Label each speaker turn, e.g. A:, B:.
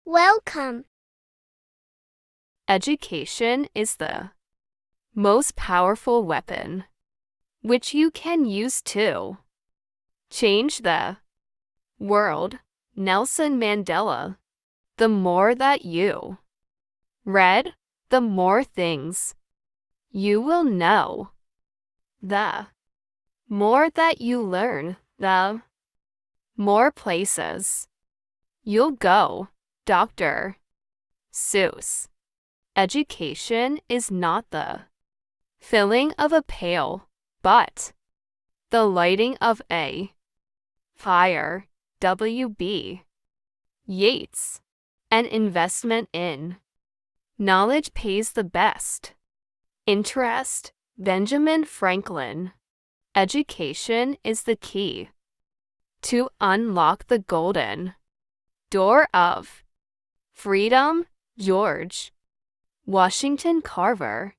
A: Welcome.
B: Education is the most powerful weapon, which you can use to change the world. Nelson Mandela. The more that you read, the more things you will know. The more that you learn, the more places you'll go. Dr. Seuss. Education is not the filling of a pail, but the lighting of a fire. W.B. Yeats. An investment in knowledge pays the best interest. Benjamin Franklin. Education is the key to unlock the golden door of freedom. George Washington Carver.